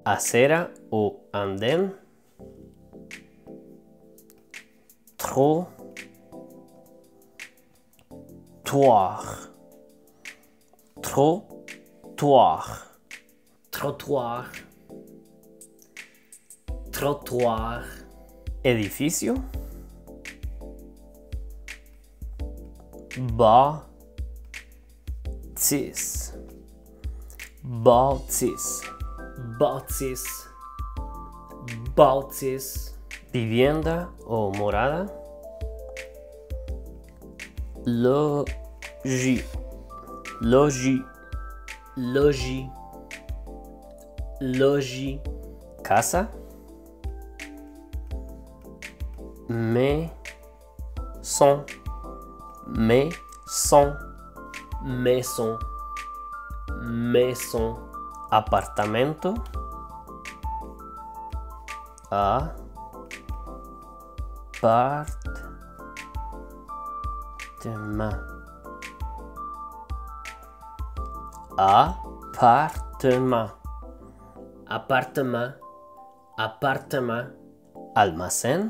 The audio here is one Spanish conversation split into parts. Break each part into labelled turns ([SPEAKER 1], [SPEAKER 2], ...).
[SPEAKER 1] acera ou andén, trottoir, trottoir, trottoir, trottoir, edifício, bâtisse, bâtisse, bâtisse, bâtisse, vivienda ou morada, logis, logis, logis, logis, casa, maison, maison, maison, maison, apartamento, appartement, appartement, appartement, appartement, almacén,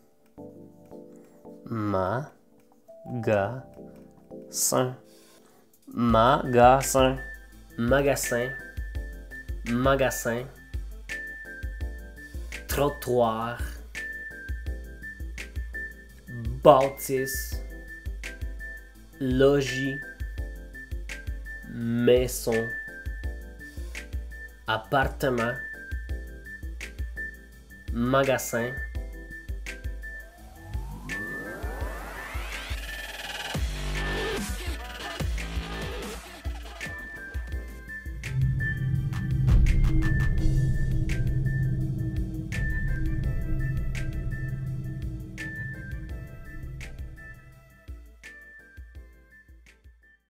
[SPEAKER 1] magasin, magasin, magasin, magasin, trottoir, bâtisse, logis, maison, appartement, magasin,